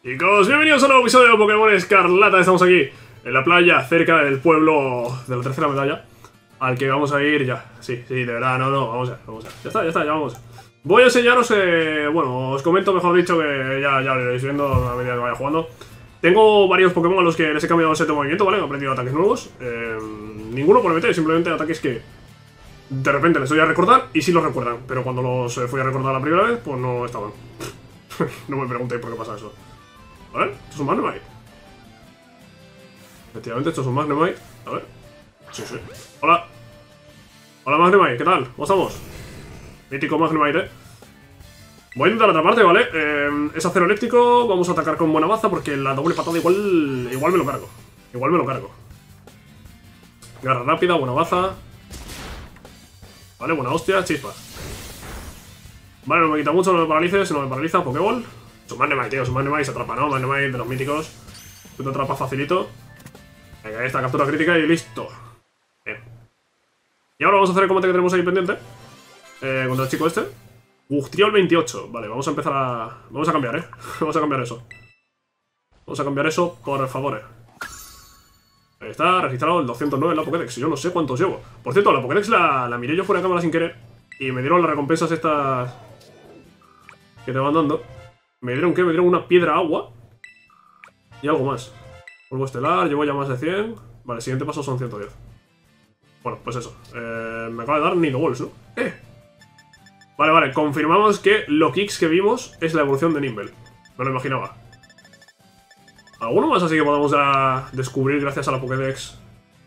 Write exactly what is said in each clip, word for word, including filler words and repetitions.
Chicos, bienvenidos a un nuevo episodio de Pokémon Escarlata. Estamos aquí en la playa, cerca del pueblo de la tercera medalla, al que vamos a ir ya. Sí, sí, de verdad, no, no, vamos a, vamos a. Ya está, ya está, ya vamos. Voy a enseñaros, eh, bueno, os comento mejor dicho que ya, ya lo iréis viendo a medida que vaya jugando. Tengo varios Pokémon a los que les he cambiado el set de movimiento, ¿vale? He aprendido ataques nuevos. Eh, ninguno por meter, simplemente ataques que de repente les doy a recordar y sí los recuerdan. Pero cuando los fui a recordar la primera vez, pues no estaban. No me preguntéis por qué pasa eso. A ver, esto es un Magnemite. Efectivamente, esto es un Magnemite. A ver. Sí, sí. Hola. Hola, Magnemite, ¿qué tal? ¿Cómo estamos? Mítico Magnemite, eh. Voy a intentar atraparte, ¿vale? Eh, es acero eléctrico. Vamos a atacar con buena baza porque la doble patada igual. Igual me lo cargo. Igual me lo cargo. Garra rápida, buena baza. Vale, buena hostia, chispa. Vale, no me quita mucho, no me paralices, no me paraliza, Pokéball. Es un Magnemite, tío, es un Magnemite, se atrapa, ¿no? Magnemite de los míticos. Tú te atrapas facilito. Venga, ahí está, captura crítica y listo. Bien. Y ahora vamos a hacer el combate que tenemos ahí pendiente. Eh, contra el chico este. Ugtriol veintiocho. Vale, vamos a empezar a... Vamos a cambiar, ¿eh? Vamos a cambiar eso. Vamos a cambiar eso, por favor. Ahí está, registrado el doscientos nueve en la Pokédex. Yo no sé cuántos llevo. Por cierto, la Pokédex la, la miré yo fuera de cámara sin querer. Y me dieron las recompensas estas que te van dando. ¿Me dieron qué? Me dieron una piedra agua. Y algo más. Polvo estelar, llevo ya más de cien. Vale, el siguiente paso son ciento diez. Bueno, pues eso. Eh, me acaba de dar Nido Balls, ¿no? ¡Eh! Vale, vale, confirmamos que lo Kicks que vimos es la evolución de Nimble. Me lo imaginaba. ¿Alguno más así que podamos ya descubrir gracias a la Pokédex?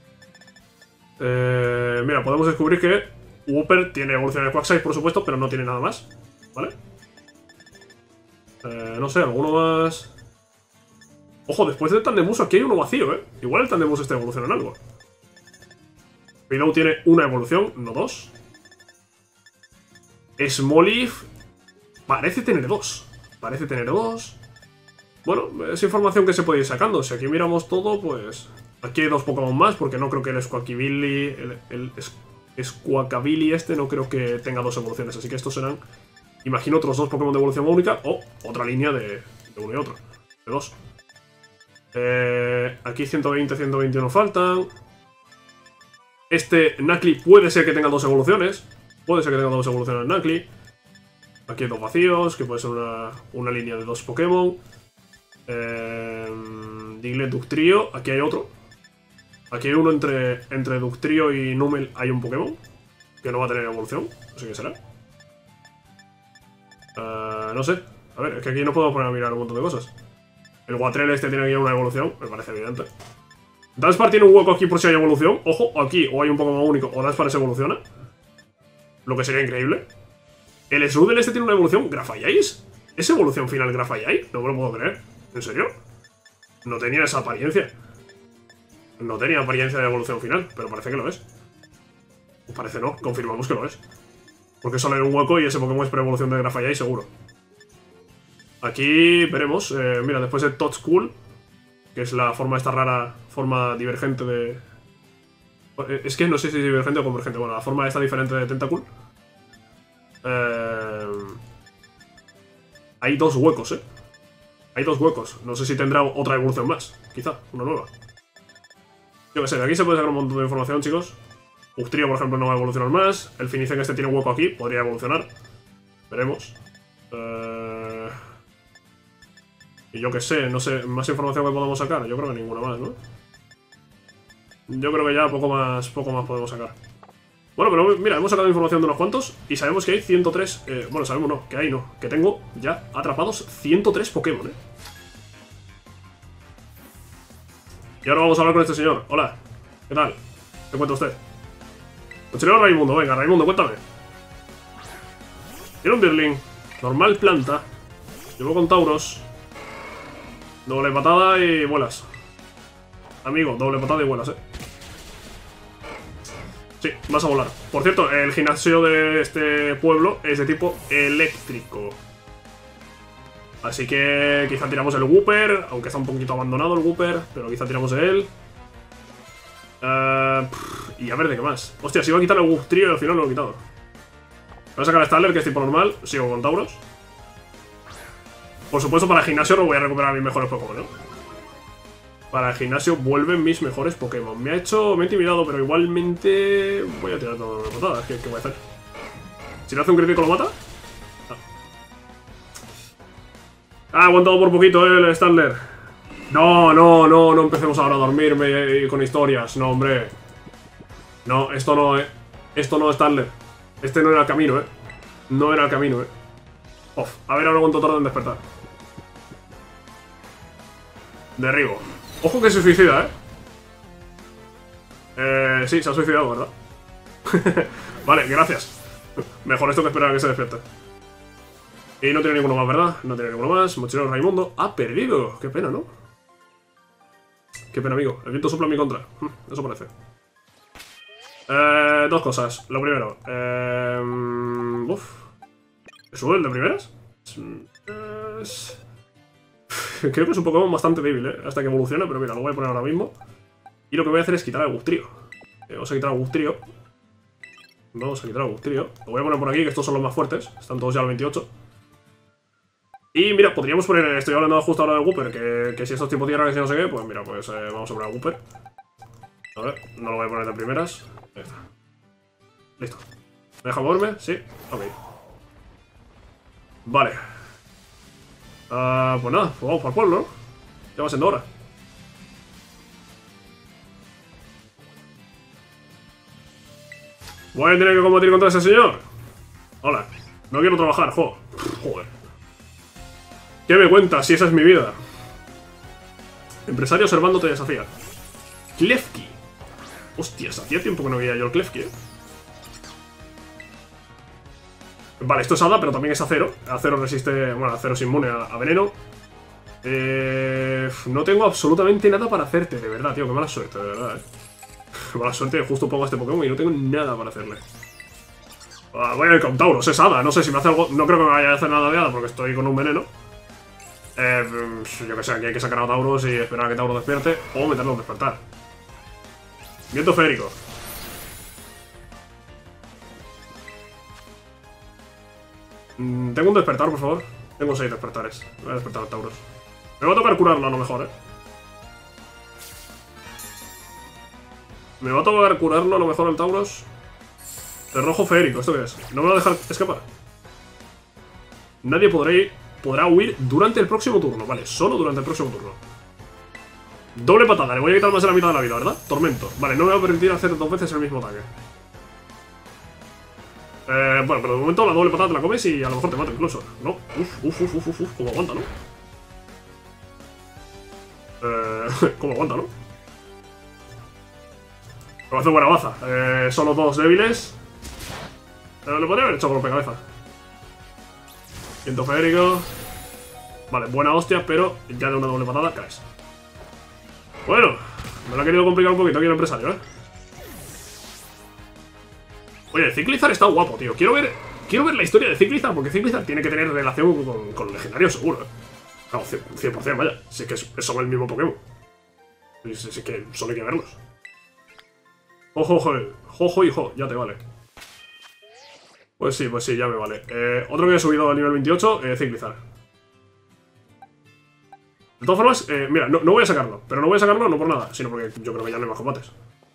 Eh, mira, podemos descubrir que Wooper tiene evolución de Quagsire, por supuesto, pero no tiene nada más. ¿Vale? Eh, no sé, alguno más... Ojo, después del Tandemus aquí hay uno vacío, ¿eh? Igual el Tandemus está evolucionando en algo. Pidou tiene una evolución, no dos. Smoliv parece tener dos. Parece tener dos. Bueno, es información que se puede ir sacando. Si aquí miramos todo, pues... Aquí hay dos Pokémon más, porque no creo que el Squawkabilly... El, el, el Squawkabilly este no creo que tenga dos evoluciones. Así que estos serán... Imagino otros dos Pokémon de evolución única o otra línea de, de uno y otro. De dos. Eh, aquí ciento veinte, ciento veintiuno faltan. Este Nacli puede ser que tenga dos evoluciones. Puede ser que tenga dos evoluciones Nacli. Aquí hay dos vacíos, que puede ser una, una línea de dos Pokémon. Eh, Diglett, Ductrio. Aquí hay otro. Aquí hay uno entre, entre Ductrio y Numel. Hay un Pokémon que no va a tener evolución. No sé qué será. Uh, no sé. A ver, es que aquí no puedo poner a mirar un montón de cosas. El Guatrel este tiene aquí una evolución, me parece evidente. Dunsparce tiene un hueco aquí por si hay evolución. Ojo, aquí o hay un Pokémon único o Dunsparce se evoluciona. Lo que sería increíble. El Strudel este tiene una evolución. ¿Grafaiais? ¿Es evolución final Grafaiai? No me lo puedo creer. ¿En serio? No tenía esa apariencia. No tenía apariencia de evolución final, pero parece que lo es. Parece no, confirmamos que lo es. Porque solo hay un hueco y ese Pokémon es pre-evolución de Grafaiai seguro. Aquí veremos. Eh, mira, después de Toxcool, que es la forma esta rara, forma divergente de... Es que no sé si es divergente o convergente. Bueno, la forma esta diferente de Tentacool. Eh, hay dos huecos, ¿eh? Hay dos huecos. No sé si tendrá otra evolución más. Quizá, una nueva. Yo qué sé, de aquí se puede sacar un montón de información, chicos. Ugtrio, por ejemplo, no va a evolucionar más. El Finicen este tiene un hueco aquí, podría evolucionar. Veremos. Eh... Y yo qué sé, no sé, más información que podamos sacar. Yo creo que ninguna más, ¿no? Yo creo que ya poco más, poco más podemos sacar. Bueno, pero mira, hemos sacado información de unos cuantos y sabemos que hay ciento tres... Eh, bueno, sabemos no, que hay no. Que tengo ya atrapados ciento tres Pokémon, ¿eh? Y ahora vamos a hablar con este señor. Hola, ¿qué tal? ¿Qué cuenta usted? Cochilero Raimundo, venga, Raimundo, cuéntame. Tiene un Birling. Normal planta. Llevo con Tauros. Doble patada y vuelas. Amigo, doble patada y vuelas, eh. Sí, vas a volar. Por cierto, el gimnasio de este pueblo es de tipo eléctrico. Así que quizá tiramos el Wooper, aunque está un poquito abandonado el Wooper, pero quizá tiramos de él. Uh, pff, y a ver de qué más. Hostia, si iba a quitar el Ugtrio y al final lo he quitado. Voy a sacar a Stadler, que es tipo normal. Sigo con Tauros. Por supuesto, para el gimnasio no voy a recuperar mis mejores Pokémon, ¿no? Para el gimnasio vuelven mis mejores Pokémon. Me ha hecho... Me ha intimidado, pero igualmente... Voy a tirar todas las patadas. ¿Qué, ¿Qué voy a hacer? Si le hace un crítico, ¿lo mata? Ah, ha aguantado por poquito, eh, el Stadler. No, no, no, no empecemos ahora a dormirme con historias. No, hombre. No, esto no, eh. Esto no es Stadler. Este no era el camino, eh. No era el camino, eh. Off. A ver ahora cuánto tarda en despertar. Derribo. Ojo que se suicida, eh. Eh, sí, se ha suicidado, ¿verdad? Vale, gracias. Mejor esto que esperar a que se despierte. Y no tiene ninguno más, ¿verdad? No tiene ninguno más. Mochilero Raimundo ha perdido. Qué pena, ¿no? Qué pena, amigo. El viento sopla en mi contra. Eso parece. Eh, dos cosas. Lo primero. Eh, uf. ¿Sube el de primeras? Es... Creo que es un Pokémon bastante débil, ¿eh? Hasta que evolucione, pero mira, lo voy a poner ahora mismo. Y lo que voy a hacer es quitar al Gustrío. Eh, vamos a quitar al Gustrío. Vamos a quitar al Gustrío. Lo voy a poner por aquí, que estos son los más fuertes. Están todos ya al veintiocho. Y mira, podríamos poner... Estoy hablando justo ahora del Wooper, que, que si esto es tipo tierra, que si no sé qué, pues mira, pues eh, vamos a poner al Wooper. A ver, no lo voy a poner de primeras. Ahí está. Listo. ¿Me deja moverme? Sí. Ok. Vale. Uh, pues nada, pues vamos para el pueblo, ¿no? Ya va siendo hora. Voy a tener que combatir contra ese señor. Hola. No quiero trabajar, jo. Joder. ¿Qué me cuentas si esa es mi vida? Empresario observando te desafía. Klefki. Hostias, hacía tiempo que no veía yo el Klefki, eh. Vale, esto es hada, pero también es acero. Acero resiste... Bueno, acero es inmune a, a veneno. Eh, no tengo absolutamente nada para hacerte, de verdad, tío. Qué mala suerte, de verdad, eh. Qué mala suerte, justo pongo a este Pokémon y no tengo nada para hacerle. Ah, voy a ir con Tauros, es hada. No sé si me hace algo... No creo que me vaya a hacer nada de hada porque estoy con un veneno. Eh, yo que sé, aquí hay que sacar a Tauros y esperar a que Tauros despierte. O meterlo a despertar. Viento férico. Mm, tengo un despertar, por favor. Tengo seis despertares. Voy a despertar a Tauros. Me va a tocar curarlo a lo mejor, eh. Me va a tocar curarlo a lo mejor al Tauros. El rojo férico, ¿esto qué es? No me va a dejar escapar. Nadie podrá, ir, podrá huir durante el próximo turno. Vale, solo durante el próximo turno. Doble patada, le voy a quitar más de la mitad de la vida, ¿verdad? Tormento. Vale, no me va a permitir hacer dos veces el mismo ataque. Eh, bueno, pero de momento la doble patada te la comes y a lo mejor te mata incluso. No, uf, uf, uf, uf, uf, como aguanta, ¿no? Eh, como aguanta, ¿no? Pero hace buena baza. Eh, solo dos débiles. Pero le podría haber hecho golpe de cabeza. Viento férico. Vale, buena hostia, pero ya de una doble patada caes. Bueno, me lo ha querido complicar un poquito aquí el empresario, ¿eh? Oye, Ciclizar está guapo, tío. Quiero ver quiero ver la historia de Ciclizar, porque Ciclizar tiene que tener relación con, con legendario seguro, ¿eh? Claro, cien por cien, vaya. Si es que es, son el mismo Pokémon. Si, si es que solo hay que verlos. Ojo, ojo, ojo y jo, ya te vale. Pues sí, pues sí, ya me vale. Eh, otro que he subido al nivel veintiocho, eh, Ciclizar. De todas formas, eh, mira, no, no voy a sacarlo. Pero no voy a sacarlo no por nada, sino porque yo creo que ya no hay más combates.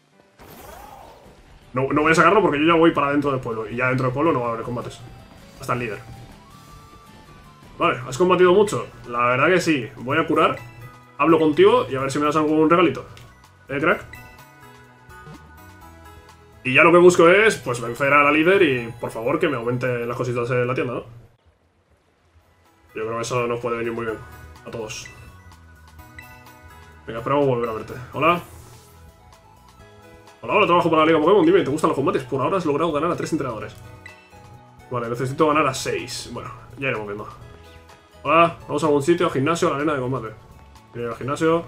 No, no voy a sacarlo porque yo ya voy para dentro del pueblo. Y ya dentro del pueblo no va a haber combates. Hasta el líder. Vale, ¿has combatido mucho? La verdad que sí. Voy a curar. Hablo contigo y a ver si me das algún regalito. ¿Eh, crack? Y ya lo que busco es, pues, vencer a la líder y, por favor, que me aumente las cositas en la tienda, ¿no? Yo creo que eso nos puede venir muy bien. A todos. Venga, esperamos volver a verte. Hola. Hola, hola, trabajo para la Liga Pokémon. Dime, ¿te gustan los combates? Por ahora has logrado ganar a tres entrenadores. Vale, necesito ganar a seis. Bueno, ya iremos viendo. Hola, vamos a algún sitio, gimnasio, a la arena de combate. Voy al gimnasio.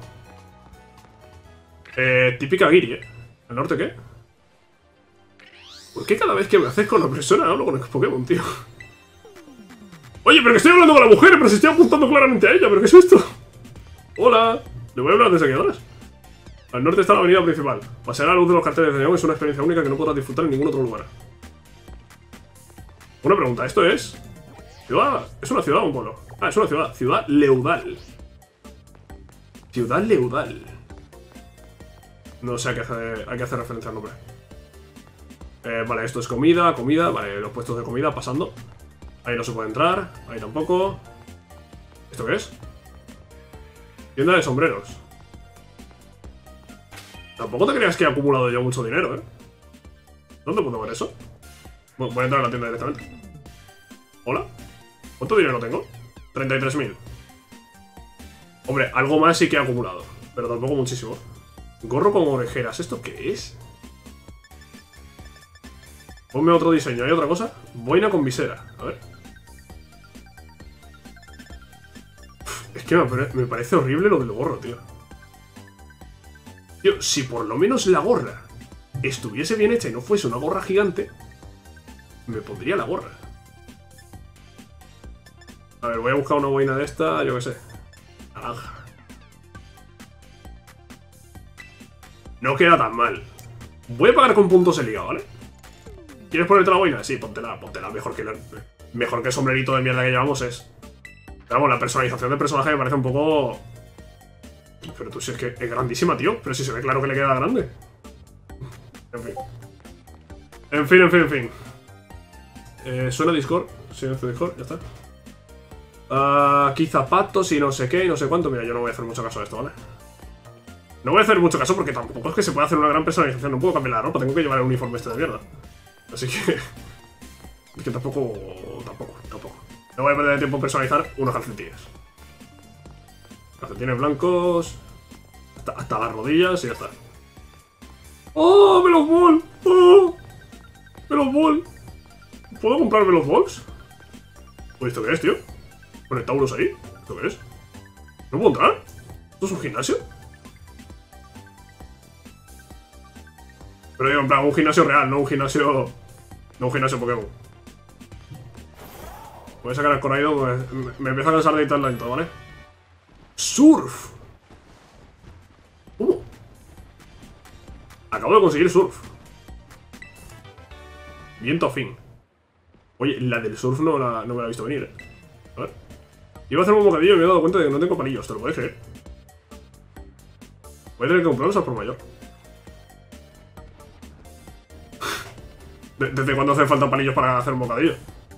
Eh, típica Guiri, ¿eh? ¿El norte qué? ¿Por qué cada vez que me acerco a una persona hablo con el Pokémon, tío? Oye, pero que estoy hablando con la mujer, pero se estoy apuntando claramente a ella, ¿pero qué es esto? Hola, le voy a hablar desde aquí atrás. Al norte está la avenida principal. Pasear a la luz de los carteles de neón es una experiencia única que no podrás disfrutar en ningún otro lugar. Una pregunta, ¿esto es? ¿Ciudad? ¿Es una ciudad o un pueblo? Ah, es una ciudad. Ciudad Leudal. Ciudad Leudal. No sé a qué hacer, hay que hacer referencia al nombre. Eh, vale, esto es comida, comida. Vale, los puestos de comida pasando. Ahí no se puede entrar. Ahí tampoco. ¿Esto qué es? Tienda de sombreros. Tampoco te creas que he acumulado yo mucho dinero, ¿eh? ¿Dónde puedo ver eso? Bueno, voy a entrar a la tienda directamente. ¿Hola? ¿Cuánto dinero tengo? treinta y tres mil. Hombre, algo más sí que he acumulado. Pero tampoco muchísimo. Gorro con orejeras. ¿Esto qué es? Ponme otro diseño. ¿Hay otra cosa? Boina con visera. A ver. Uf, es que me, me parece horrible lo del gorro, tío. Tío, si por lo menos la gorra estuviese bien hecha y no fuese una gorra gigante, me pondría la gorra. A ver, voy a buscar una boina de esta, yo qué sé. Naranja. No queda tan mal. Voy a pagar con puntos el liga, ¿vale? ¿Quieres ponerte la boina? Sí, póntela, póntela. Mejor que, mejor que el sombrerito de mierda que llevamos es. Pero vamos, la personalización del personaje me parece un poco... Pero tú, si es que es grandísima, tío. Pero si se ve claro que le queda grande. En fin. En fin, en fin, en fin. Eh, suena Discord. Silencio Discord, ya está. Uh, aquí zapatos y no sé qué y no sé cuánto. Mira, yo no voy a hacer mucho caso a esto, ¿vale? No voy a hacer mucho caso porque tampoco es que se pueda hacer una gran personalización. No puedo cambiar la ropa, tengo que llevar el uniforme este de mierda. Así que... Es que tampoco... Tampoco, tampoco. No voy a perder tiempo en personalizar unos calcetines. Calcetines blancos... Hasta, hasta las rodillas y ya está. ¡Oh, Veloz Ball! ¡Oh! ¡Veloz Ball! ¿Puedo comprar Veloz Balls? Pues ¿esto qué es, tío? ¿Pone Taurus ahí? ¿Esto qué es? ¿No puedo entrar? ¿Esto es un gimnasio? Pero digo, en plan, un gimnasio real, no un gimnasio... No un gimnasio Pokémon. Voy a sacar el corrido porque me, me empieza a cansar de editar lento, ¿vale? ¡Surf! ¿Cómo? Acabo de conseguir surf. Viento a fin. Oye, la del surf no, la, no me la he visto venir, ¿eh? A ver. Iba a hacer un bocadillo y me he dado cuenta de que no tengo palillos, ¿te lo puedes creer? Voy a tener que comprarlos al por mayor. ¿Desde cuándo hacen falta palillos para hacer un bocadillo?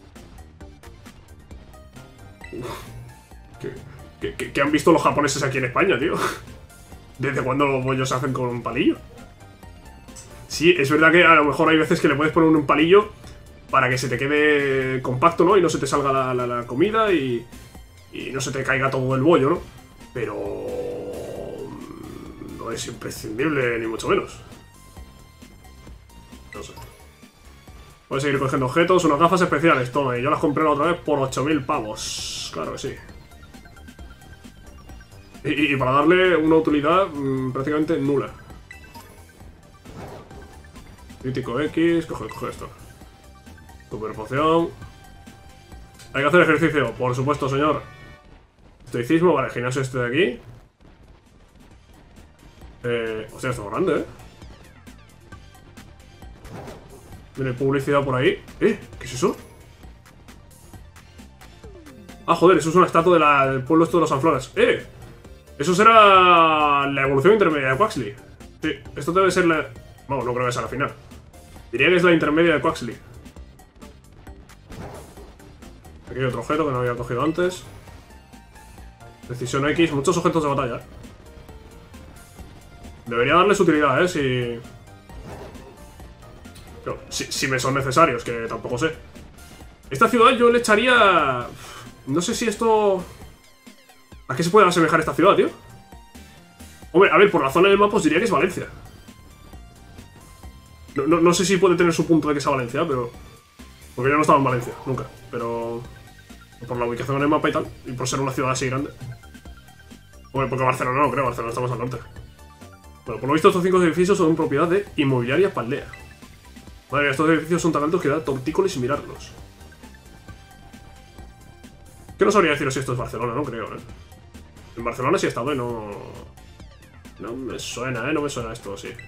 ¿Qué, qué, qué, ¿Qué han visto los japoneses aquí en España, tío? ¿Desde cuándo los bollos se hacen con un palillo? Sí, es verdad que a lo mejor hay veces que le puedes poner un palillo para que se te quede compacto, ¿no? Y no se te salga la, la, la comida y, y no se te caiga todo el bollo, ¿no? Pero... no es imprescindible, ni mucho menos. No sé. Voy a seguir cogiendo objetos, unas gafas especiales, toma, y yo las compré la otra vez por ocho mil pavos. Claro que sí. Y, y para darle una utilidad mmm, prácticamente nula. Crítico X, coge, coge esto. Super poción. Hay que hacer ejercicio, por supuesto, señor. Estoicismo, vale, gimnasio este de aquí. Eh, hostia, está grande, eh. Viene publicidad por ahí. ¿Eh? ¿Qué es eso? Ah, joder, eso es una estatua de la, del pueblo esto de los Sanfloras. ¡Eh! Eso será la evolución intermedia de Quaxly. Sí, esto debe ser la... Vamos, no creo que sea la final. Diría que es la intermedia de Quaxly. Aquí hay otro objeto que no había cogido antes. Decisión X, muchos objetos de batalla. Debería darles utilidad, ¿eh? Si... Pero, si, si me son necesarios, que tampoco sé. Esta ciudad yo le echaría... No sé si esto... ¿A qué se puede asemejar esta ciudad, tío? Hombre, a ver, por la zona del mapa os diría que es Valencia. No, no, no sé si puede tener su punto de que sea Valencia, pero... Porque yo no estaba en Valencia, nunca. Pero... Por la ubicación en el mapa y tal. Y por ser una ciudad así grande. Hombre, porque Barcelona no creo, Barcelona está más al norte. Bueno, por lo visto estos cinco edificios son propiedad de Inmobiliaria Paldea. Madre mía, estos edificios son tan altos que da tortícolis mirarlos. Que no sabría deciros si esto es Barcelona, no creo, ¿eh? En Barcelona sí he estado, ¿eh? No... No me suena, ¿eh? No me suena esto, sí.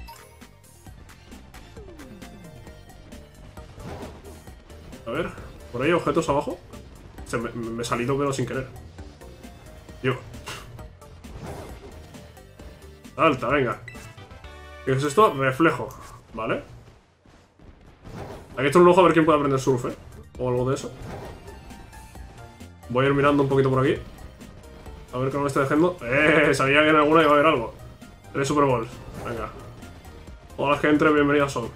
A ver... Por ahí hay objetos abajo. Se me, me he salido pero sin querer. Yo. Alta, venga. ¿Qué es esto? Reflejo. Vale. Aquí está un ojo a ver quién puede aprender surf, ¿eh? O algo de eso. Voy a ir mirando un poquito por aquí. A ver que no me esté dejando. ¡Eh! Sabía que en alguna iba a haber algo. Tres Super Bowls. Venga. Todas las que entre, bienvenidas son.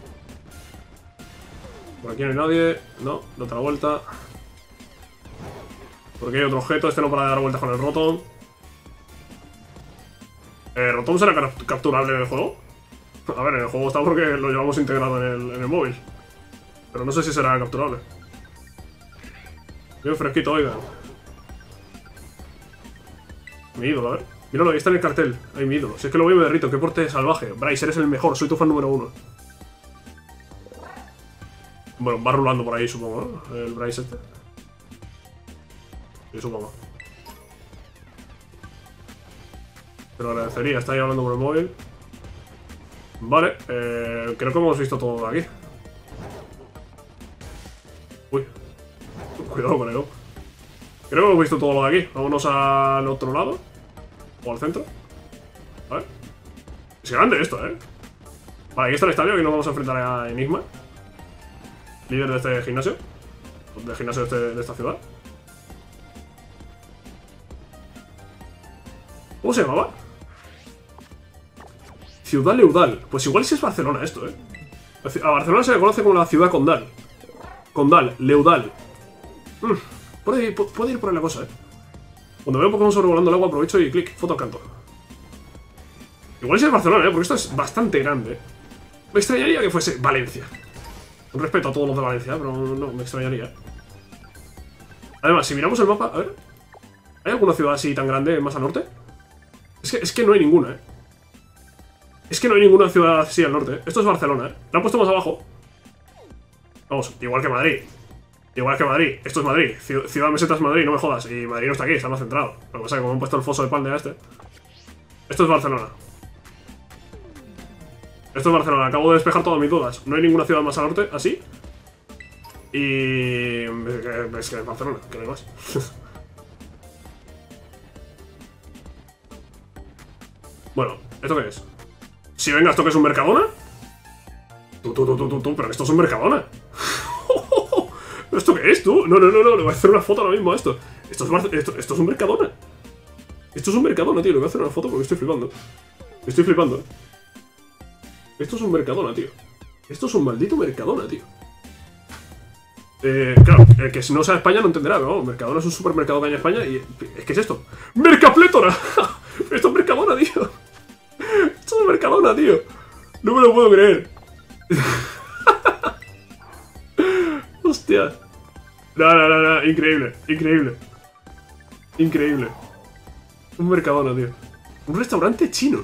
Por aquí no hay nadie. No, de otra vuelta. Por aquí hay otro objeto. Este no para de dar vueltas con el Rotom. ¿El Rotom será capturable en el juego? A ver, en el juego está porque lo llevamos integrado en el, en el móvil. Pero no sé si será capturable. Bien fresquito, oiga. Mi ídolo, a ver. Míralo, ahí está en el cartel. Ahí mi ídolo. Si es que lo veo y me derrito. Qué porte salvaje. Bryce, eres el mejor. Soy tu fan número uno. Bueno, va rulando por ahí, supongo, ¿no? El Bryce este. Sí, supongo. Te lo agradecería. Está ahí hablando por el móvil. Vale. Eh, creo que hemos visto todo de aquí. Uy. Cuidado con el ojo. Creo que hemos visto todo lo de aquí. Vámonos al otro lado. O al centro. Vale. Es grande esto, ¿eh? Vale, aquí está el estadio. Aquí nos vamos a enfrentar a Enigma, líder de este gimnasio. Del gimnasio de, este, de esta ciudad. ¿Cómo se llamaba? Ciudad Leudal. Pues igual si es Barcelona esto, ¿eh? A Barcelona se le conoce como la ciudad condal. Condal, Leudal. Mm, puede, ir, puede ir por ahí la cosa, ¿eh? Cuando veo Pokémon sobrevolando el agua aprovecho y clic, foto al canto. Igual si es Barcelona, ¿eh? Porque esto es bastante grande. Me extrañaría que fuese Valencia. Un respeto a todos los de Valencia, pero no, me extrañaría. Además, si miramos el mapa, a ver. ¿Hay alguna ciudad así tan grande más al norte? Es que, es que no hay ninguna, ¿eh? Es que no hay ninguna ciudad así al norte, ¿eh? Esto es Barcelona, ¿eh? La han puesto más abajo. Vamos, igual que Madrid. Igual que Madrid. Esto es Madrid. Ciudad Meseta es Madrid, no me jodas. Y Madrid no está aquí, está más centrado. Lo que pasa es que como han puesto el foso de pan de este. Esto es Barcelona. Esto es Barcelona. Acabo de despejar todas mis dudas. No hay ninguna ciudad más al norte, así. Y... es que es Barcelona, que no hay más. Bueno, ¿esto qué es? Si venga, ¿esto qué es un Mercadona? Tú, tú, tú, tú, tú, tú, pero esto es un Mercadona. ¿Esto qué es, tú? No, no, no, no, le voy a hacer una foto ahora mismo a esto. Esto es, Bar esto, esto es un Mercadona. Esto es un Mercadona, tío. Le voy a hacer una foto porque estoy flipando. Estoy flipando. Esto es un Mercadona, tío. Esto es un maldito Mercadona, tío. Eh, claro, el que si no sabe España no entenderá, pero vamos, Mercadona es un supermercado que hay en España y... ¿Es que es esto? ¡Mercaplétora! Esto es Mercadona, tío. Esto es Mercadona, tío. No me lo puedo creer. Hostia. No, no, no, no, increíble, increíble. Increíble. Un Mercadona, tío. Un restaurante chino.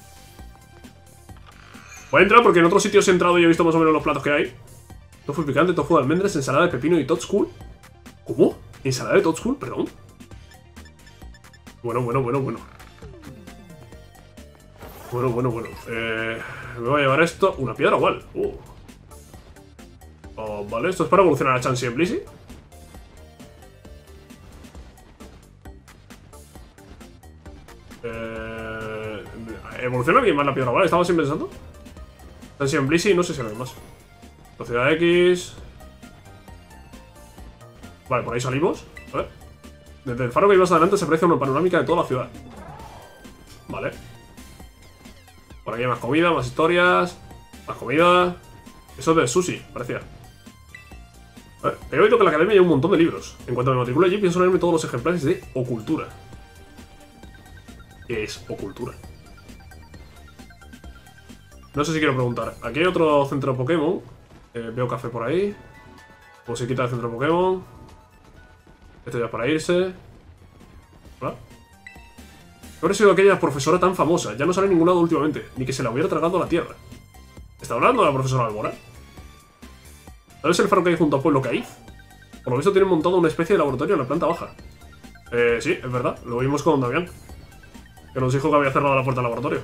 Voy a entrar porque en otros sitios he entrado y he visto más o menos los platos que hay. Tofu picante, tofu de almendras, ensalada de pepino y Toadstool. ¿Cómo? ¿Ensalada de Toadstool? Perdón. Bueno, bueno, bueno, bueno. Bueno, bueno, bueno. Eh, me voy a llevar esto. Una piedra igual. Uh. Oh, vale, esto es para evolucionar a Chansey en Blissey. Eh, ¿Evoluciona bien más la piedra? Vale, estaba sin pensando. Chansey en Blissey, no sé si hay más. Velocidad X. Vale, por ahí salimos. A ver. Desde el faro que hay más adelante se aprecia una panorámica de toda la ciudad. Vale. Por aquí hay más comida, más historias. Más comida. Eso es de sushi, parecía. A ver, he oído que en la academia hay un montón de libros. En cuanto me matricule allí, pienso leerme todos los ejemplares de Ocultura. ¿Qué es Ocultura? No sé si quiero preguntar. Aquí hay otro centro Pokémon. Eh, veo café por ahí. Musiquita del centro Pokémon. Esto ya es para irse. Hola. ¿Qué habrá sido aquella profesora tan famosa? Ya no sale en ningún lado últimamente. Ni que se la hubiera tragado a la tierra. ¿Está hablando de la profesora Albora? ¿Sabes el faro que hay junto a Pueblo Caiz? Por lo visto tienen montado una especie de laboratorio en la planta baja. Eh, sí, es verdad. Lo vimos con Damián, que nos dijo que había cerrado la puerta del laboratorio.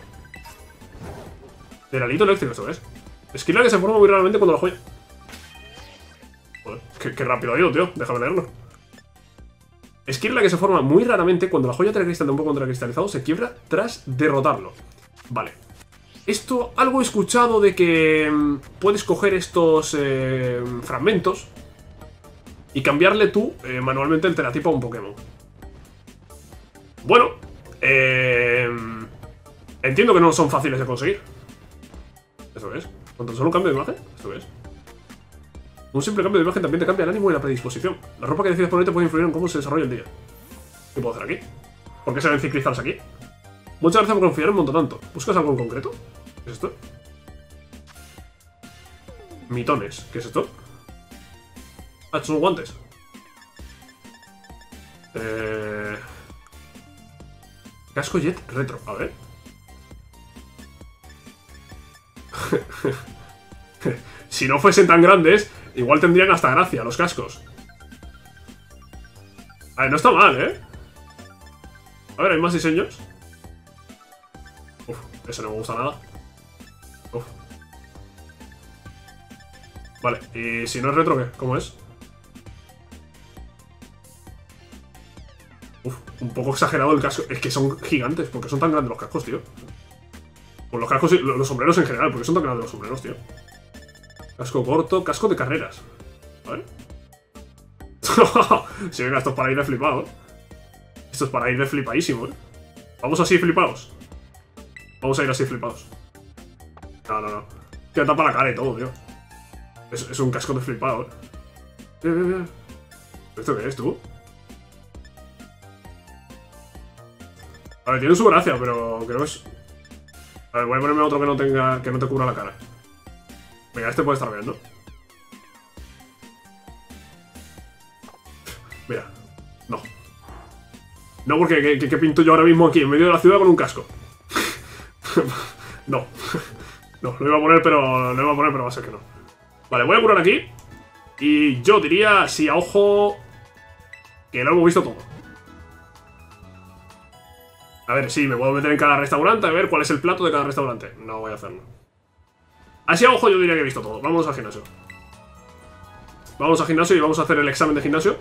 Del alito eléctrico, ¿esto es? Esquila que se forma muy raramente cuando la joya... Joder, qué, qué rápido ha ido, tío. Déjame leerlo. Esquirla que se forma muy raramente cuando la joya telecristal de un poco contracristalizado se quiebra tras derrotarlo. Vale. Esto, algo he escuchado de que mmm, puedes coger estos eh, fragmentos y cambiarle tú eh, manualmente el teratipo a un Pokémon. Bueno, eh, entiendo que no son fáciles de conseguir. ¿Eso es? ¿Con tan solo un cambio de imagen? ¿Esto qué es? Un simple cambio de imagen también te cambia el ánimo y la predisposición. La ropa que decides ponerte puede influir en cómo se desarrolla el día. ¿Qué puedo hacer aquí? ¿Por qué se ven ciclistars aquí? Muchas gracias por confiar en Montotanto. ¿Buscas algo en concreto? ¿Qué es esto? Mitones. ¿Qué es esto? Ah, estos son guantes. Eh... Casco Jet Retro. A ver. Si no fuesen tan grandes, igual tendrían hasta gracia los cascos. A ver, no está mal, ¿eh? A ver, ¿hay más diseños? Uf, ese no me gusta nada. Uf. Vale, y si no es retro, ¿qué? ¿Cómo es? Uf, un poco exagerado el casco. Es que son gigantes, porque son tan grandes los cascos, tío. Pues los cascos y los sombreros en general, porque son tan grandes los sombreros, tío. Casco corto, casco de carreras. ¿Vale? Si venga, esto es para ir de flipado, ¿eh? Esto es para ir de flipadísimo, ¿eh? Vamos así flipados. Vamos a ir así flipados. No, no, no. Te tapa la cara y todo, tío. Es, es un casco de flipado, ¿eh? Bien, bien, bien. ¿Esto qué es, tú? A ver, tiene su gracia, pero creo que es... A ver, voy a ponerme otro que no tenga... que no te cubra la cara. Venga, este puede estar bien, ¿no? Mira. No. No, porque ¿qué, qué, qué pinto yo ahora mismo aquí en medio de la ciudad con un casco? No. No, lo iba a poner, pero... Lo iba a poner, pero va a ser que no. Vale, voy a curar aquí. Y yo diría, sí, a ojo... que lo hemos visto todo. A ver, sí, me puedo meter en cada restaurante a ver cuál es el plato de cada restaurante. No voy a hacerlo. Así a ojo yo diría que he visto todo. Vamos al gimnasio. Vamos al gimnasio y vamos a hacer el examen de gimnasio.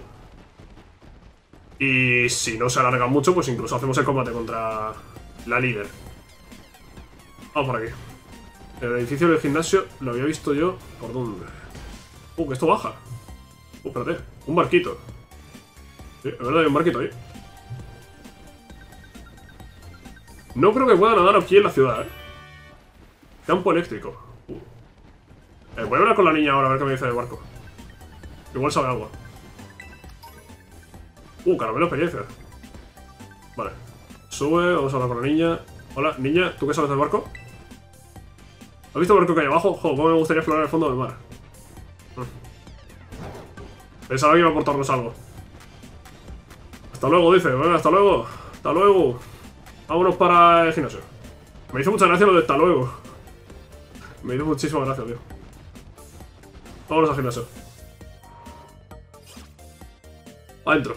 Y si no se alarga mucho, pues incluso hacemos el combate contra la líder. Vamos por aquí. El edificio del gimnasio lo había visto yo. ¿Por dónde? Uh, que esto baja. Uh, espérate. Un barquito. Sí, es verdad, hay un barquito ahí. No creo que pueda nadar aquí en la ciudad, ¿eh? Campo eléctrico. Uh. Eh, voy a hablar con la niña ahora a ver qué me dice del barco. Igual sabe algo. Uh, caramelo experiencia. Vale. Sube, vamos a hablar con la niña. Hola, niña, ¿tú qué sabes del barco? ¿Has visto el barco que hay abajo? Joder, cómo me gustaría explorar el fondo del mar. Pensaba que iba a aportarnos algo. Hasta luego, dice. Venga, hasta luego. Hasta luego. Vámonos para el gimnasio. Me hizo mucha gracia lo de hasta luego. Me hizo muchísima gracia, tío. Vámonos al gimnasio. Adentro.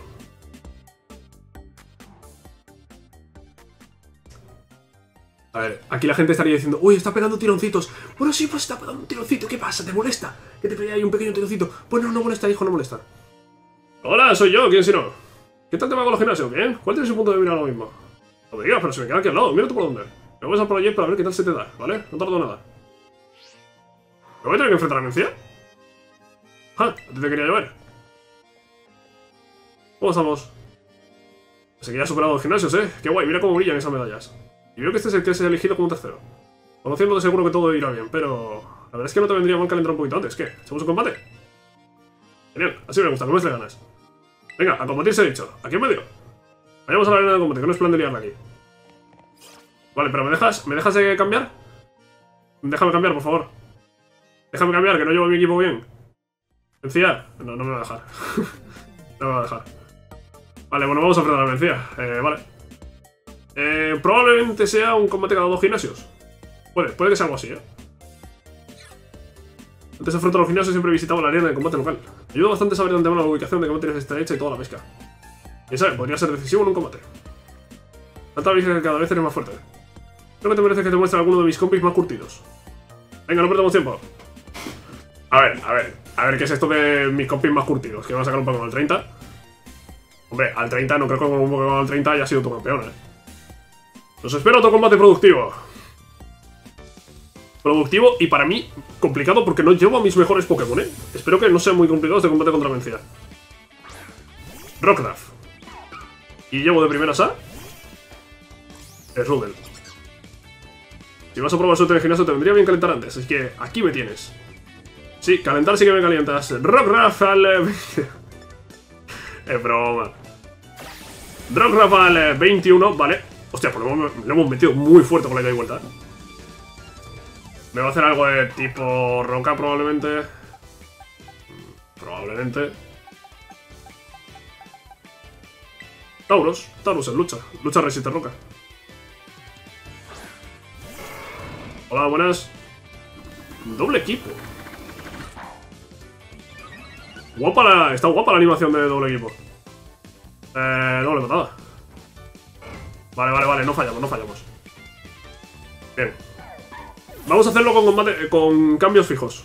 A ver, aquí la gente estaría diciendo, uy, está pegando tironcitos. Bueno, sí, pues está pegando un tironcito. ¿Qué pasa? ¿Te molesta? Que te pegue ahí un pequeño tironcito. Pues no, no molesta, hijo, no molesta. Hola, soy yo, ¿quién si no? ¿Qué tal te va con los gimnasios? ¿Bien? ¿Cuál tiene su punto de mira ahora mismo? No me digas, pero se me queda aquí al lado. Mira tú por dónde. Me voy a pasar por allí para ver qué tal se te da, ¿vale? No tardo nada. ¿Me voy a tener que enfrentar a Mencía? ¡Ah! ¿A ti te quería llover? ¿Cómo estamos? Así que ya has superado los gimnasios, ¿eh? Qué guay, mira cómo brillan esas medallas. Y veo que este es el que se ha elegido como tercero. Conociéndote seguro que todo irá bien, pero... La verdad es que no te vendría mal calentar un poquito antes. ¿Qué? ¿Echamos un combate? Genial, así me gusta, no me le ganas. Venga, a combatir se ha dicho. ¿Aquí en medio? Vayamos a la arena de combate, que no es plan de liarla aquí. Vale, pero ¿me dejas, ¿me dejas de cambiar? Déjame cambiar, por favor. Déjame cambiar, que no llevo mi equipo bien. ¿Mencía? No, no me va a dejar. No me va a dejar. Vale, bueno, vamos a enfrentar a Mencía. Eh, vale. Eh, probablemente sea un combate cada dos gimnasios. Puede, puede que sea algo así, ¿eh? Antes de enfrentar a los gimnasios siempre visitaba la arena de combate local. Ayuda bastante saber de antemano la ubicación de qué materiales está hecha y toda la pesca. Y sabe, podría ser decisivo en un combate. Tanta vez que cada vez eres más fuerte. Creo que te mereces que te muestre alguno de mis compis más curtidos. Venga, no perdamos tiempo. A ver, a ver. A ver qué es esto de mis compis más curtidos. Que van a sacar un Pokémon al treinta. Hombre, al treinta no creo que con un Pokémon al treinta haya sido tu campeón, eh. Nos espera otro combate productivo. Productivo y para mí complicado porque no llevo a mis mejores Pokémon, eh. Espero que no sean muy complicados de combate contra Mencía. Rockruff. Y llevo de primeras a... Rudel. Si vas a probar suerte en el gimnasio te vendría bien calentar antes. Es que aquí me tienes. Sí, calentar sí que me calientas. Rockruff al... Es broma. Rockruff al veintiuno, vale. Hostia, pues lo hemos, lo hemos metido muy fuerte con la ida y vuelta. Me va a hacer algo de tipo roca probablemente. Probablemente. Tauros. Tauros en lucha. Lucha resiste roca. Hola, buenas. Doble equipo. Guapa la... Está guapa la animación de doble equipo. Eh... Doble patada. Vale, vale, vale. No fallamos, no fallamos. Bien. Vamos a hacerlo con combate... Con cambios fijos.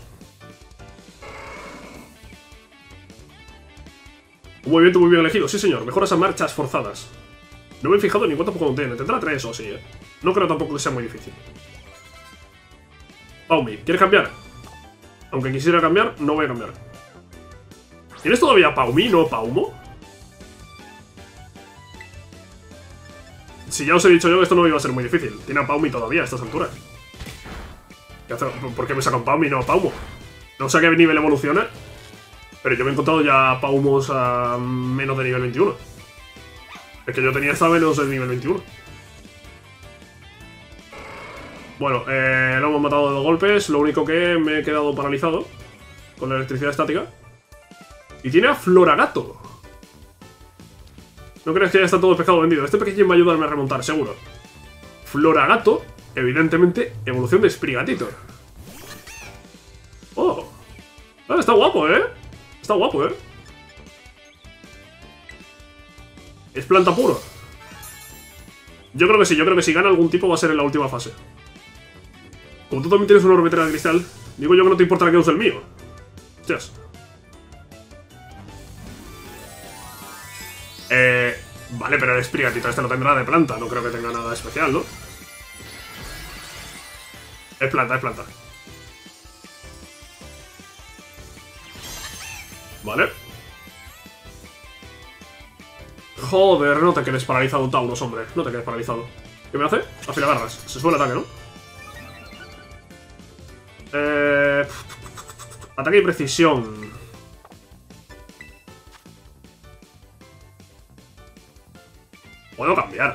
Muy bien, tú muy bien elegido. Sí, señor. Mejoras a marchas forzadas. No me he fijado ni cuánto Pokémon tiene. Tendrá tres o sí, eh. No creo tampoco que sea muy difícil. Paumi, ¿quieres cambiar? Aunque quisiera cambiar, no voy a cambiar. ¿Tienes todavía Paumi, no Paumo? Si ya os he dicho yo que esto no iba a ser muy difícil. Tiene a Paumi todavía a estas alturas. ¿Qué hace? ¿Por qué me sacan Paumi y no a Paumo? No sé a qué nivel evoluciona, pero yo me he encontrado ya Paumos a menos de nivel veintiuno. Es que yo tenía esta menos de nivel veintiuno. Bueno, eh, lo hemos matado de dos golpes. Lo único que me he quedado paralizado con la electricidad estática. Y tiene a Floragato. ¿No crees que ya está todo el pescado vendido? Este pequeño va a ayudarme a remontar, seguro. Floragato, evidentemente, evolución de Sprigatito. Oh. Ah, está guapo, ¿eh? Está guapo, ¿eh? Es planta puro. Yo creo que sí, yo creo que si gana algún tipo va a ser en la última fase. Como tú también tienes una orbitera de cristal, digo yo que no te importa que use el mío. Hostias. Eh... Vale, pero el Sprigatito este no tendrá de planta. No creo que tenga nada especial, ¿no? Es planta, es planta. Vale. Joder, no te quedes paralizado, Tauros, hombre. No te quedes paralizado. ¿Qué me hace? Afilagarras. Se sube el ataque, ¿no? Eh... Ataque y precisión. Puedo cambiar.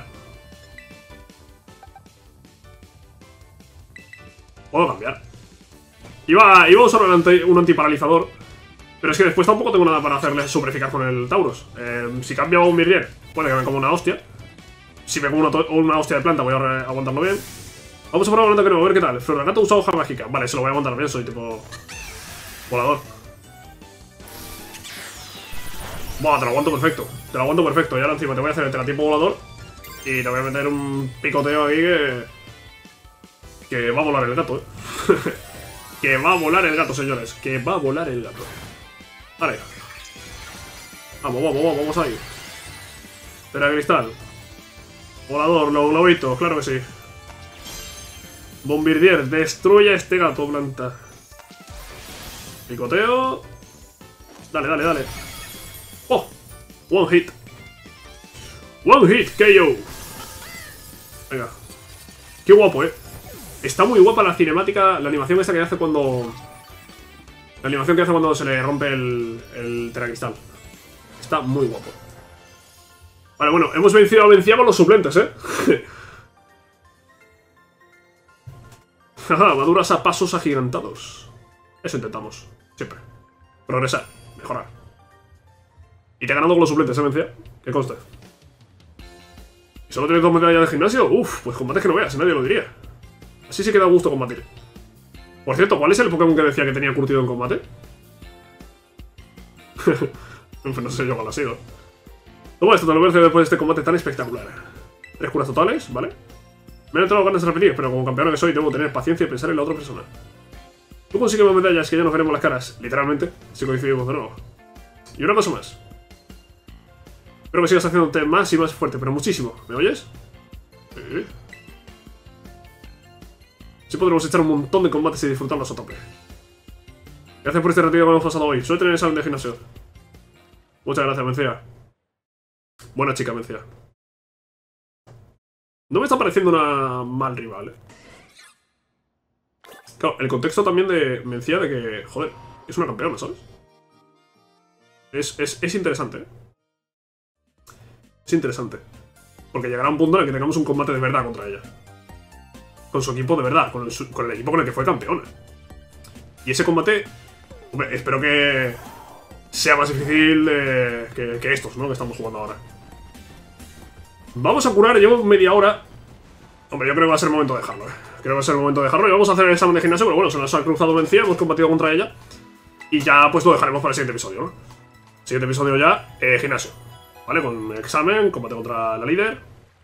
Puedo cambiar. Iba, iba a usar un, anti, un antiparalizador, pero es que después tampoco tengo nada para hacerle super eficaz con el Tauros. Eh, si cambio a un Mirrier, puede que me coma una hostia. Si me como una, una hostia de planta, voy a aguantarlo bien. Vamos a probar un ataque nuevo, a ver qué tal. Floragato usa hoja mágica. Vale, se lo voy a aguantar bien, soy tipo... volador. Buah, te lo aguanto perfecto. Te lo aguanto perfecto. Y ahora encima te voy a hacer el teratipo volador. Y te voy a meter un picoteo aquí que... Que va a volar el gato, eh. Que va a volar el gato, señores. Que va a volar el gato. Vale. Vamos, vamos, vamos, vamos ahí. Tera cristal. Volador, lo globito, claro que sí. Bombardier, destruye a este gato planta. Picoteo. Dale, dale, dale. Oh, one hit. One hit, K O. Venga. Qué guapo, eh. Está muy guapa la cinemática, la animación esta que hace cuando... La animación que hace cuando se le rompe el, el teracristal. Está muy guapo. Vale, bueno, hemos vencido, venciamos los suplentes, eh. Jaja, maduras a pasos agigantados. Eso intentamos, siempre. Progresar, mejorar. Y te he ganado con los suplentes, ¿eh, Mencía? Que conste. ¿Y solo tienes dos medallas de gimnasio? Uf, pues combates que no veas, nadie lo diría. Así se queda a gusto combatir. Por cierto, ¿cuál es el Pokémon que decía que tenía curtido en combate? No sé yo cuál ha sido. Toma esto, te lo merece después de este combate tan espectacular. Tres curas totales, ¿vale? Me han entrado ganas de repetir, pero como campeón que soy debo tener paciencia y pensar en la otra persona. Tú consigues más medallas que ya nos veremos las caras, literalmente, si coincidimos de nuevo. Y una cosa más. Espero que sigas haciéndote más y más fuerte, pero muchísimo. ¿Me oyes? Sí. Sí podremos echar un montón de combates y disfrutarlos a tope. Gracias por este retiro que hemos pasado hoy. Suerte en el examen de gimnasio. Muchas gracias, Mencía. Buena chica, Mencía. No me está pareciendo una mal rival, eh. Claro, el contexto también de Mencía de que, joder, es una campeona, ¿sabes? Es, es, es interesante, ¿eh? Es interesante. Porque llegará un punto en el que tengamos un combate de verdad contra ella. Con su equipo de verdad, con el, con el equipo con el que fue campeona. Y ese combate, hombre, espero que sea más difícil de, que, que estos, ¿no? Que estamos jugando ahora. Vamos a curar, llevo media hora. Hombre, yo creo que va a ser el momento de dejarlo, eh. Creo que va a ser el momento de dejarlo. Y vamos a hacer el examen de gimnasio, pero bueno, se nos ha cruzado Mencía, hemos combatido contra ella. Y ya, pues lo dejaremos para el siguiente episodio, ¿no? Siguiente episodio ya, eh, gimnasio. ¿Vale? Con el examen, combate contra la líder.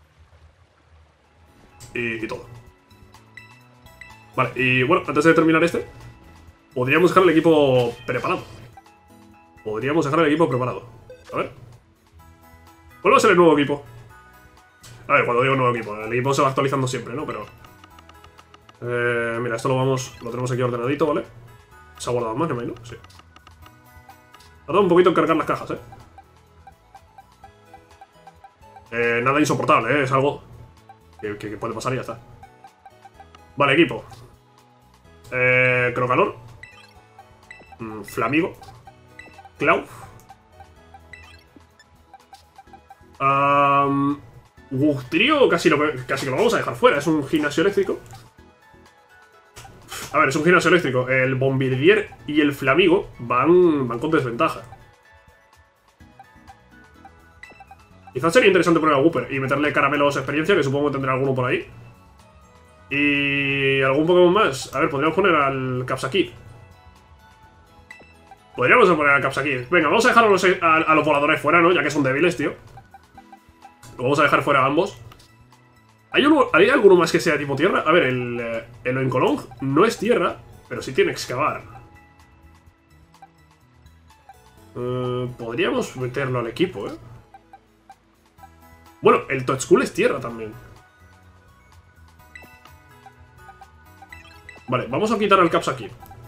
Y, y todo. Vale, y bueno, antes de terminar este, podríamos dejar el equipo preparado. Podríamos dejar el equipo preparado. A ver. ¿Cuál va a ser el nuevo equipo? A ver, cuando digo nuevo equipo, el equipo se va actualizando siempre, ¿no? Pero... Eh, mira, esto lo vamos... Lo tenemos aquí ordenadito, ¿vale? Se ha guardado más, ¿no? Sí. Ha dado un poquito en cargar las cajas, ¿eh? Eh, nada insoportable, ¿eh? Es algo que, que, que puede pasar y ya está. Vale, equipo. Eh, Crocalor. Mm, Flamigo. Clau. Um, Wugtrio casi lo, casi que lo vamos a dejar fuera. Es un gimnasio eléctrico. A ver, es un gimnasio eléctrico. El Bombardier y el Flamigo van, van con desventaja. Quizás sería interesante poner a Wooper y meterle caramelos experiencia, que supongo que tendrá alguno por ahí. Y... algún Pokémon más. A ver, podríamos poner al Capsakid. Podríamos poner al Capsakid. Venga, vamos a dejar a los, a, a los voladores fuera, ¿no? Ya que son débiles, tío. Lo vamos a dejar fuera a ambos. ¿Hay, uno, ¿Hay alguno más que sea tipo tierra? A ver, el, el Oinkolong no es tierra, pero sí tiene excavar. Uh, podríamos meterlo al equipo, ¿eh? Bueno, el Toedscool es tierra también. Vale, vamos a quitar al Capsakid.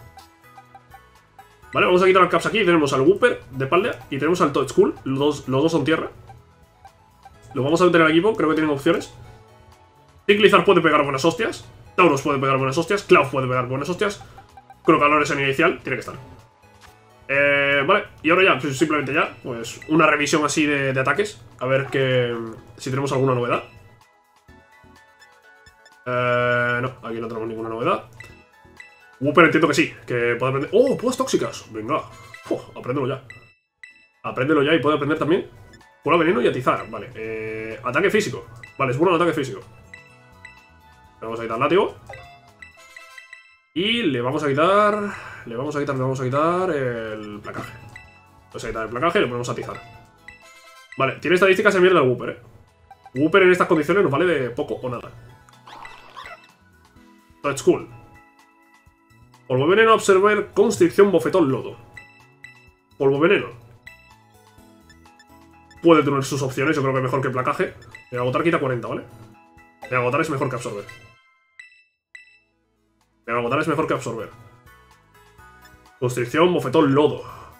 Vale, vamos a quitar al Capsakid. Tenemos al Wooper de Paldea y tenemos al Toedscool. Los dos, los dos son tierra. Lo vamos a meter al equipo, creo que tienen opciones. Ticklizar puede pegar buenas hostias. Tauros puede pegar buenas hostias. Cloud puede pegar buenas hostias. Crocalor es en inicial, tiene que estar. Eh, vale, y ahora ya, pues simplemente ya, pues una revisión así de, de ataques. A ver que si tenemos alguna novedad. Eh, no, aquí no tenemos ninguna novedad. Wooper entiendo que sí, que puede aprender... ¡Oh, púas tóxicas! Venga, Uf, apréndelo ya. Apréndelo ya y puede aprender también pura veneno y atizar, vale. Eh, ataque físico, vale, es bueno el ataque físico. Le vamos a quitar látigo. Y le vamos a quitar... Le vamos a quitar, le vamos a quitar el placaje. Vamos a quitar el placaje y le ponemos a atizar. Vale, tiene estadísticas de mierda el Wooper, eh. Wooper en estas condiciones nos vale de poco o nada. Toedscool. Polvo veneno, absorber, constricción, bofetón, lodo. Polvo veneno. Puede tener sus opciones, yo creo que mejor que placaje. El agotar quita cuarenta, ¿vale? El agotar es mejor que absorber. El agotar es mejor que absorber. Constricción, bofetón, lodo.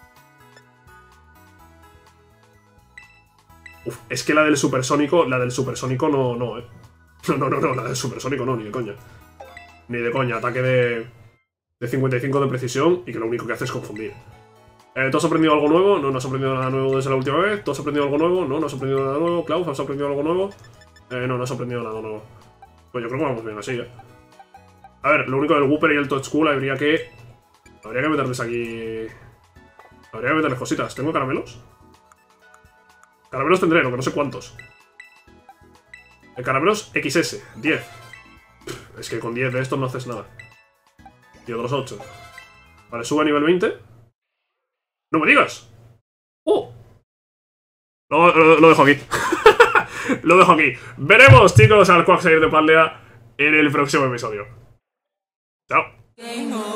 Uf, es que la del supersónico, la del supersónico no, no, eh. No, no, no, no, la del supersónico no, ni de coña. Ni de coña, ataque de, de cincuenta y cinco de precisión y que lo único que hace es confundir. Eh, ¿Tú has aprendido algo nuevo? No, no has aprendido nada nuevo desde la última vez. ¿Tú has aprendido algo nuevo? No, no has aprendido nada nuevo. Klaus, ¿has aprendido algo nuevo? Eh, no, no has aprendido nada nuevo. Pues yo creo que vamos bien así, eh. A ver, lo único del Wooper y el Toedscool habría que... Habría que meterles aquí... Habría que meterles cositas. ¿Tengo caramelos? Caramelos tendré, lo que no sé cuántos. El caramelos equis ese, diez. Es que con diez de estos no haces nada. Y otros ocho. Vale, sube a nivel veinte. ¡No me digas! ¡Oh! Lo, lo, lo dejo aquí. Lo dejo aquí. Veremos, chicos, al Quagsire de Paldea en el próximo episodio. Chao.